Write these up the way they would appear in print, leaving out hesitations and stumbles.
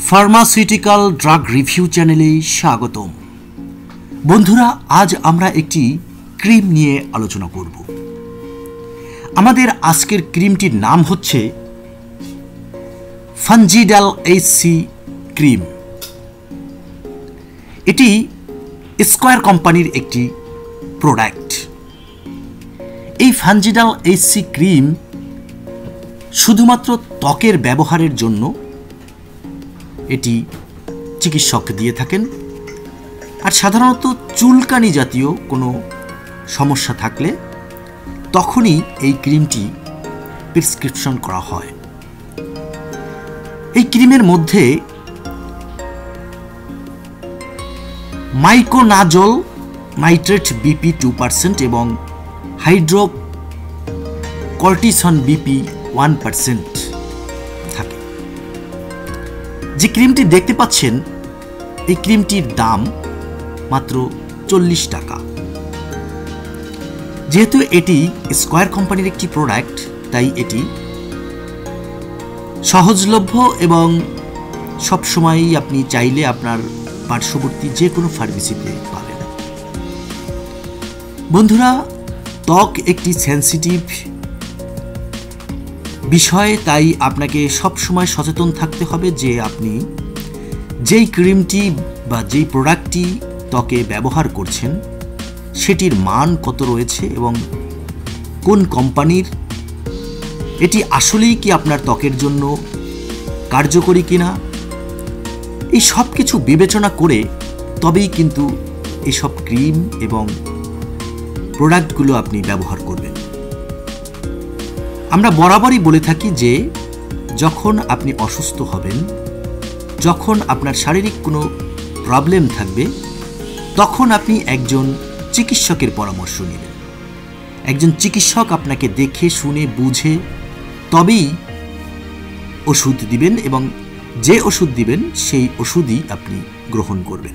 Pharmaceutical drug review চ্যানেলে স্বাগতম। বন্ধুরা, আজ আমরা একটি ক্রিম নিয়ে আলোচনা করব। আমাদের আজকের ক্রিমটির নাম হচ্ছে ফানজিডাল এইচসি ক্রিম। এটি স্কয়ার কোম্পানির একটি প্রোডাক্ট। এই ফানজিডাল এইচসি ক্রিম শুধুমাত্র ত্বকের ব্যবহারের জন্য এটি চিকিৎসক দিয়ে থাকেন। আর সাধারণত চুলকানি জাতীয় কোনো সমস্যা থাকলে তখনই এই ক্রিমটি প্রেসক্রিপশন করা হয়। এই ক্রিমের মধ্যে মাইকোনাজল নাইট্রেট বিপি 2% এবং হাইড্রোকর্টিসন বিপি 1% থাকে। যে ক্রিমটি দেখতে পাচ্ছেন, এই ক্রিমটির দাম মাত্র 40 টাকা। যেহেতু এটি স্কয়ার কোম্পানির একটি প্রোডাক্ট, তাই এটি সহজলভ্য এবং সবসময়ই আপনি চাইলে আপনার পার্শ্ববর্তী যে কোনো ফার্মেসিতে পাবেন। বন্ধুরা, ত্বক একটি সেন্সিটিভ বিষয়, তাই আপনাকে সবসময় সচেতন থাকতে হবে যে আপনি যেই ক্রিমটি বা যেই প্রোডাক্টটি ত্বকে ব্যবহার করছেন সেটির মান কত রয়েছে এবং কোন কোম্পানির, এটি আসলেই কি আপনার ত্বকের জন্য কার্যকরী কিনা, এই সব কিছু বিবেচনা করে তবেই কিন্তু এইসব ক্রিম এবং প্রোডাক্টগুলো আপনি ব্যবহার করবেন। আমরা বরাবরই বলে থাকি যে যখন আপনি অসুস্থ হবেন, যখন আপনার শারীরিক কোনো প্রবলেম থাকবে, তখন আপনি একজন চিকিৎসকের পরামর্শ নেবেন। একজন চিকিৎসক আপনাকে দেখে শুনে বুঝে তবেই ওষুধ দিবেন এবং যে ওষুধ দিবেন সেই ওষুধই আপনি গ্রহণ করবেন।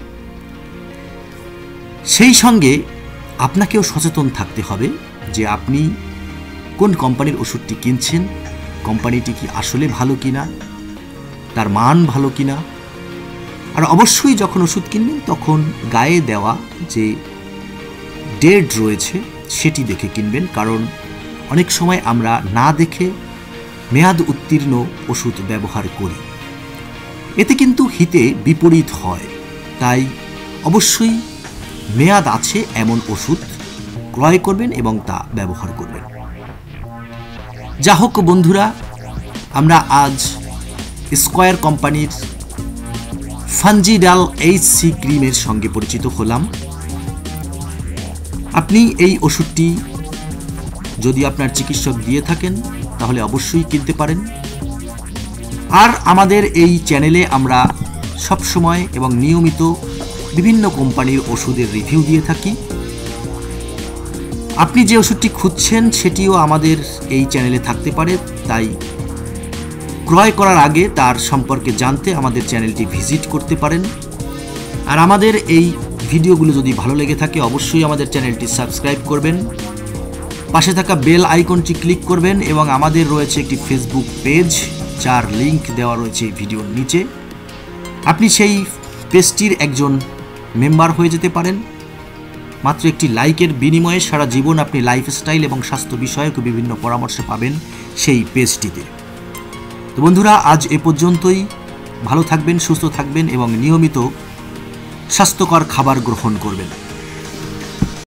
সেই সঙ্গে আপনাকেও সচেতন থাকতে হবে যে আপনি কোন কোম্পানির ওষুধটি কিনছেন, কোম্পানিটি কি আসলে ভালো কিনা, তার মান ভালো কিনা। আর অবশ্যই যখন ওষুধ কিনবেন তখন গায়ে দেওয়া যে ডেট রয়েছে সেটি দেখে কিনবেন, কারণ অনেক সময় আমরা না দেখে মেয়াদ উত্তীর্ণ ওষুধ ব্যবহার করি, এতে কিন্তু হিতে বিপরীত হয়। তাই অবশ্যই মেয়াদ আছে এমন ওষুধ ক্রয় করবেন এবং তা ব্যবহার করবেন। যা হোক বন্ধুরা, আমরা আজ স্কয়ার কোম্পানির ফানজিডাল এইচসি ক্রিমের সঙ্গে পরিচিত হলাম। আপনি এই ওষুধটি যদি আপনার চিকিৎসক দিয়ে থাকেন তাহলে অবশ্যই কিনতে পারেন। আর আমাদের এই চ্যানেলে আমরা সবসময় এবং নিয়মিত বিভিন্ন কোম্পানির ওষুধের রিভিউ দিয়ে থাকি। আপনি যে ওষুধটি খুঁজছেন সেটিও আমাদের এই চ্যানেলে থাকতে পারে, তাই ক্রয় করার আগে তার সম্পর্কে জানতে আমাদের চ্যানেলটি ভিজিট করতে পারেন। আর আমাদের এই ভিডিওগুলো যদি ভালো লেগে থাকে অবশ্যই আমাদের চ্যানেলটি সাবস্ক্রাইব করবেন, পাশে থাকা বেল আইকনটি ক্লিক করবেন এবং আমাদের রয়েছে একটি ফেসবুক পেজ, যার লিংক দেওয়া রয়েছে এই ভিডিওর নিচে। আপনি সেই পেজটির একজন মেম্বার হয়ে যেতে পারেন। মাত্র একটি লাইকের বিনিময়ে সারা জীবন আপনি লাইফস্টাইল এবং স্বাস্থ্য বিষয়ক বিভিন্ন পরামর্শ পাবেন সেই পেজটিতে। তো বন্ধুরা, আজ এ পর্যন্তই। ভালো থাকবেন, সুস্থ থাকবেন এবং নিয়মিত স্বাস্থ্যকর খাবার গ্রহণ করবেন।